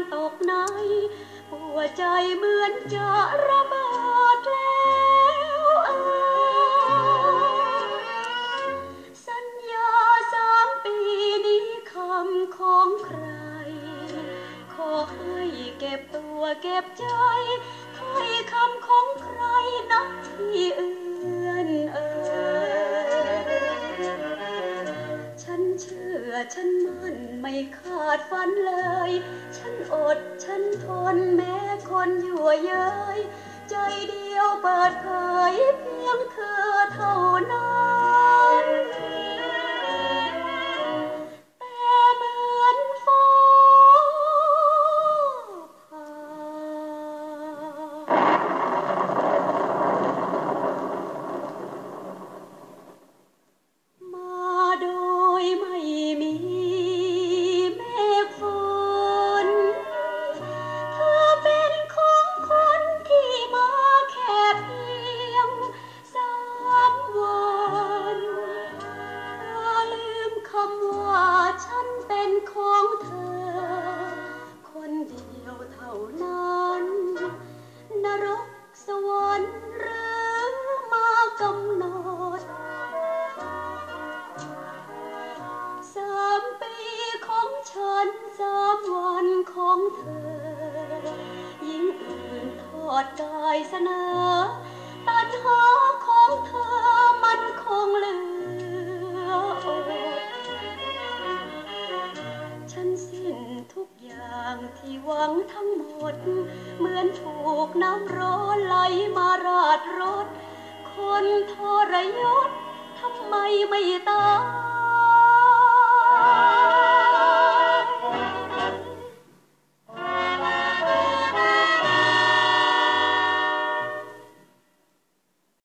ตกในปวดใจเหมือนจะระเบิดแล้วสัญญา3 ปีนี้คำของใครขอให้เก็บตัวเก็บใจถ้อยคำของใครนับที่เอื้อนฉันเชื่อฉันมั่นไม่ขาดฝันเลยฉันอดฉันทนแม้คนยั่วเย้ยใจเดียวเปิดเผยเพียงเธอเท่านั้นแต่เหมือนฟ้าผ่ามาโดยไม่มีเมฆฝนเธอเป็นของคนที่มาแค่เพียง3 วันเธอลืมคำว่าฉันเป็นของเธอคนเดียวเท่านั้นนรกสวรรค์หรือมากำหนด3 ปีของฉัน3 วันของเธอหญิงอื่นทอดกายเสนอตัณหาของเธอมันคงเหลืออดฉันสิ้นทุกอย่างที่หวังทั้งหมดเหมือนถูกน้ำร้อนไหลมาราดรถคนทรยศทำไมไม่ตาย